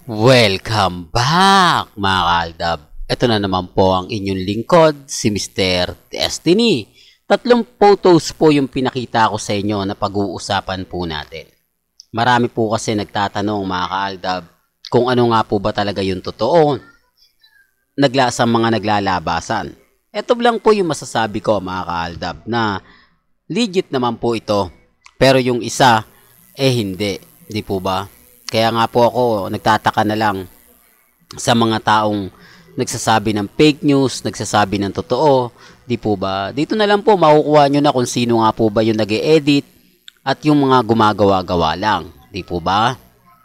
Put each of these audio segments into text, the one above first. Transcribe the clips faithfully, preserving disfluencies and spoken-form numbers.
Welcome back mga kaaldab. Ito na naman po ang inyong lingkod, si Mister Destiny. Tatlong photos po yung pinakita ko sa inyo na pag-uusapan po natin. Marami po kasi nagtatanong mga kaaldab kung ano nga po ba talaga yung totoo nagla sa mga naglalabasan. Ito lang po yung masasabi ko mga kaaldab na legit naman po ito. Pero yung isa, eh hindi. Di po ba? Kaya nga po ako nagtataka na lang sa mga taong nagsasabi ng fake news, nagsasabi ng totoo, di po ba? Dito na lang po makukuha nyo na kung sino nga po ba yung nag-e-edit at yung mga gumagawa-gawa lang, di po ba?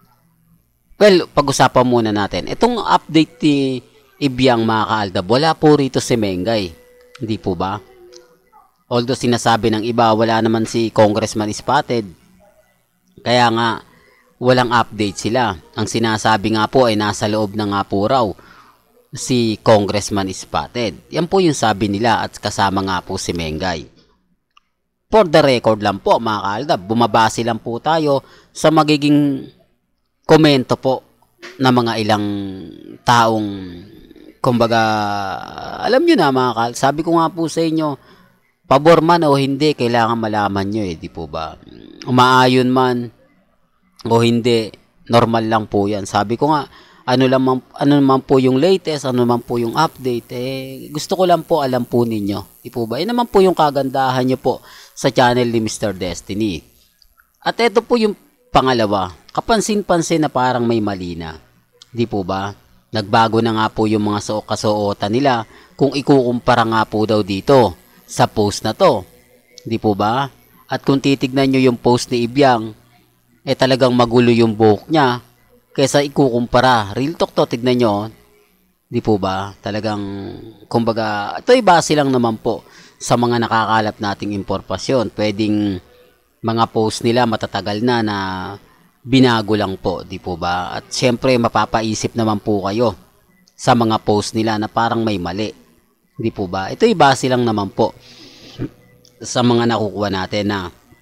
Well, pag-usapan muna natin. Itong update ni Ibiang mga kaaldab, wala po rito si Mengay, di po ba? Although sinasabi ng iba, wala naman si Congressman Spotted. Kaya nga, walang update sila. Ang sinasabi nga po ay nasa loob na nga po raw si Congressman Spotted. Yan po yung sabi nila at kasama nga po si Mengay. For the record lang po mga kaaldab, bumabase lang po tayo sa magiging komento po ng mga ilang taong kumbaga, alam nyo na mga kaaldab, sabi ko nga po sa inyo, pabor man o hindi, kailangan malaman nyo eh, di po ba? Umaayon man o hindi, normal lang po yan. Sabi ko nga, ano, lang man, ano naman po yung latest, ano naman po yung update, eh, gusto ko lang po alam po ninyo. Di po ba? Yan naman po yung kagandahan nyo po sa channel ni Mister Destiny. At ito po yung pangalawa, kapansin-pansin na parang may mali na. Di po ba? Nagbago na nga po yung mga so kasuotan nila kung ikukumpara nga po daw dito sa post na to. Di po ba? At kung titignan nyo yung post ni Ibiang, eh talagang magulo yung buhok niya kaysa ikukumpara. Real talk to, tignan nyo. Di po ba? Talagang, kumbaga, ito ay base lang naman po sa mga nakakalap nating impormasyon. Pwedeng mga post nila matatagal na na binago lang po. Di po ba? At syempre, mapapaisip naman po kayo sa mga post nila na parang may mali. Di po ba? Ito ay base lang naman po sa mga nakukuha natin na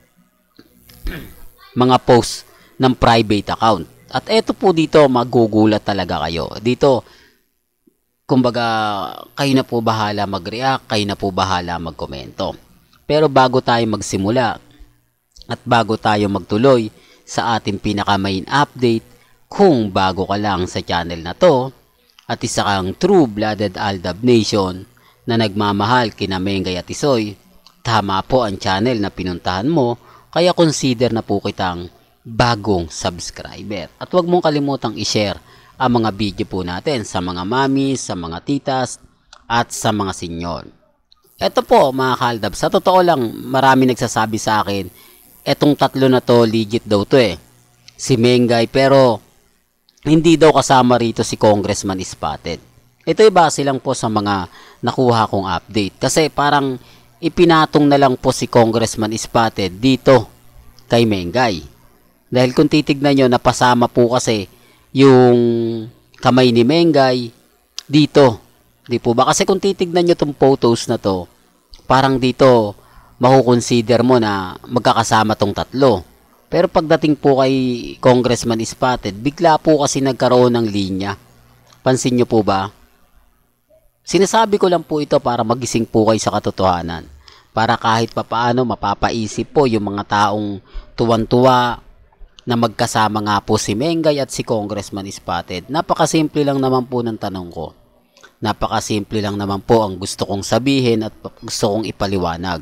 mga post ng private account. At eto po dito, magugulat talaga kayo. Dito, kumbaga, kayo na po bahala mag-react, kayo na po bahala mag-komento. Pero bago tayo magsimula, at bago tayo magtuloy sa ating pinaka-main update, kung bago ka lang sa channel na to, at isa kang true-blooded Aldab Nation na nagmamahal kina Mengay at Isoy, tama po ang channel na pinuntahan mo, kaya consider na po kitang bagong subscriber. At huwag mong kalimutang i-share ang mga video po natin sa mga mami, sa mga titas, at sa mga senyor. Ito po mga kaaldab, sa totoo lang marami nagsasabi sa akin, etong tatlo na to legit daw to eh. Si Mengay, pero hindi daw kasama rito si Congressman Spotted. Ito ay base lang po sa mga nakuha kong update. Kasi parang ipinatong na lang po si Congressman Spotted dito kay Mengay. Dahil kung titignan nyo, napasama po kasi yung kamay ni Mengay dito. Di po ba? Kasi kung titignan nyo itong photos na to, parang dito makukonsider mo na magkakasama tong tatlo. Pero pagdating po kay Congressman Spotted, bigla po kasi nagkaroon ng linya. Pansin nyo po ba? Sinasabi ko lang po ito para magising po kayo sa katotohanan. Para kahit papaano mapapaisip po yung mga taong tuwan-tuwa na magkasama nga po si Mengay at si Congressman Spotted. Napakasimple lang naman po ng tanong ko. Napakasimple lang naman po ang gusto kong sabihin at gusto kong ipaliwanag.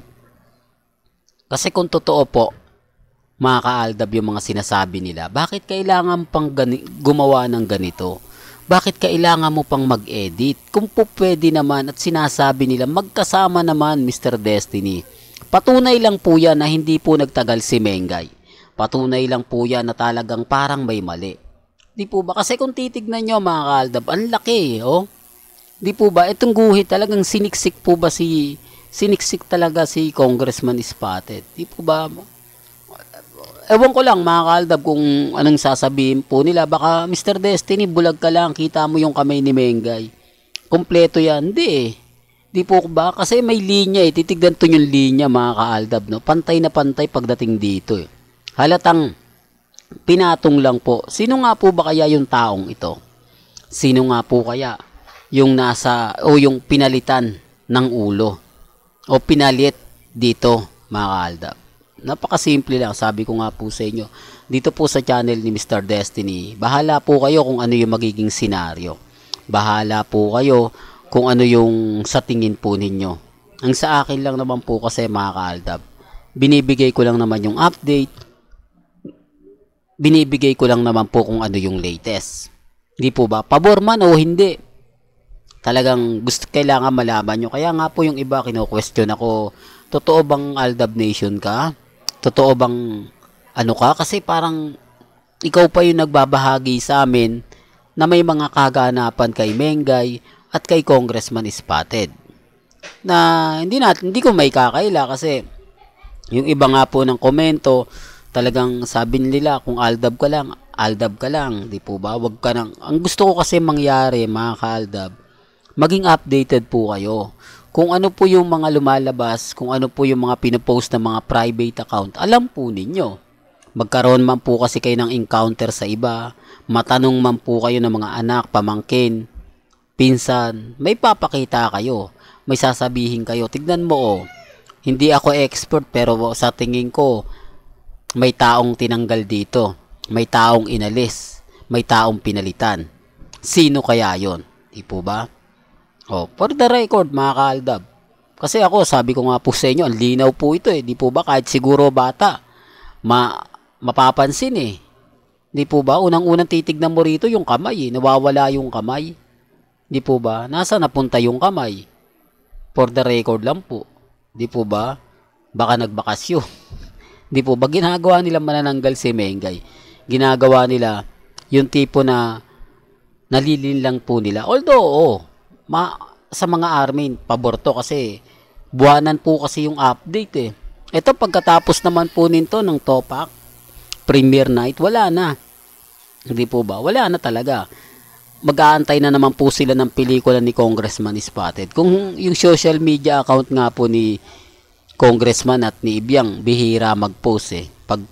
Kasi kung totoo po, mga kaaldab yung mga sinasabi nila, bakit kailangan pang gumawa ng ganito? Bakit kailangan mo pang mag-edit? Kung po pwede naman at sinasabi nila, magkasama naman Mister Destiny. Patunay lang po yan na hindi po nagtagal si Mengay. Patunay lang po yan na talagang parang may mali. Di po ba? Kasi kung titignan nyo mga kaaldab, ang laki oh. Di po ba? Itong guhit talagang siniksik po ba si... Siniksik talaga si Congressman Spotted. Di po ba? Ewan ko lang mga kaaldab kung anong sasabihin po nila. Baka Mister Destiny, bulag ka lang. Kita mo yung kamay ni Mengay. Kompleto yan. Hindi eh. Di po ba? Kasi may linya eh. Titignan to yung linya mga kaaldab. No? Pantay na pantay pagdating dito eh. Halatang pinatong lang po. Sino nga po ba kaya yung taong ito? Sino nga po kaya yung nasa o yung pinalitan ng ulo o pinalit dito, mga kaaldab? Napakasimple lang, sabi ko nga po sa inyo dito po sa channel ni Mister Destiny. Bahala po kayo kung ano yung magiging senaryo, bahala po kayo kung ano yung sa tingin po ninyo. Ang sa akin lang naman po kasi, mga kaaldab, binibigay ko lang naman yung update, binibigay ko lang naman po kung ano yung latest. Hindi po ba? Pabor man o hindi, talagang gusto, kailangan malaman nyo. Kaya nga po yung iba kino-question ako, totoo bang Aldab Nation ka? Totoo bang ano ka? Kasi parang ikaw pa yung nagbabahagi sa amin na may mga kaganapan kay Mengay at kay Congressman Spotted. Na hindi natin, hindi ko may kakaila kasi yung iba nga po ng komento, talagang sabi nila kung Aldab ka lang, Aldab ka lang, di po ba? Wag ka nang, ang gusto ko kasi mangyari, mga kaaldab, maging updated po kayo. Kung ano po yung mga lumalabas, kung ano po yung mga pinopost ng mga private account, alam po ninyo. Magkaroon man po kasi kayo ng encounter sa iba, matanong man po kayo ng mga anak, pamangkin, pinsan, may papakita kayo, may sasabihin kayo, tignan mo oh, hindi ako expert pero sa tingin ko, may taong tinanggal dito, may taong inalis, may taong pinalitan. Sino kaya yon? Di po ba? Oh, for the record, mga kaaldab. Kasi ako, sabi ko nga po sa inyo, ang linaw po ito eh. Di po ba? Kahit siguro bata, ma mapapansin eh. Di po ba? Unang-unang titignan mo rito yung kamay eh. Nawawala yung kamay. Di po ba? Nasa napunta yung kamay? For the record lang po. Di po ba? Baka nagbakasyon. Di po ba? Ginagawa nila manananggal si Mengay. Ginagawa nila yung tipo na nalilin lang po nila. Although, oh, Ma, sa mga army, pabor to kasi buwanan po kasi yung update eh. Ito pagkatapos naman po nito ng Topak Premiere Night, wala na. Hindi po ba? Wala na talaga. Mag-aantay na naman po sila ng pelikula ni Congressman Spotted. Kung yung social media account nga po ni Congressman at ni Ibiang, bihira mag-post eh. Pag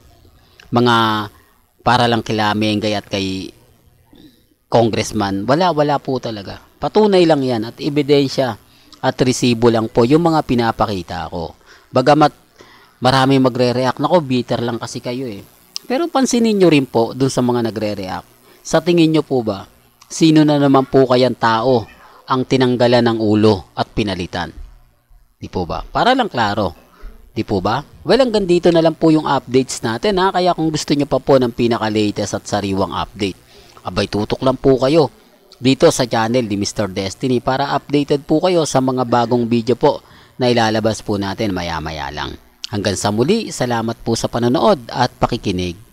mga para lang kila Mengay at kay Congressman, wala, wala po talaga. Patunay lang yan at ebidensya at resibo lang po yung mga pinapakita ko. Bagamat marami magre-react, nako bitter lang kasi kayo eh. Pero pansinin nyo rin po dun sa mga nagre-react. Sa tingin nyo po ba, sino na naman po kayang tao ang tinanggalan ng ulo at pinalitan? Di po ba? Para lang klaro. Di po ba? Well, hanggang dito na lang po yung updates natin ha. Kaya kung gusto nyo pa po ng pinaka-latest at sariwang update, abay tutok lang po kayo dito sa channel ni Mister Destiny para updated po kayo sa mga bagong video po na ilalabas po natin maya maya lang. Hanggang sa muli, salamat po sa panonood at pakikinig.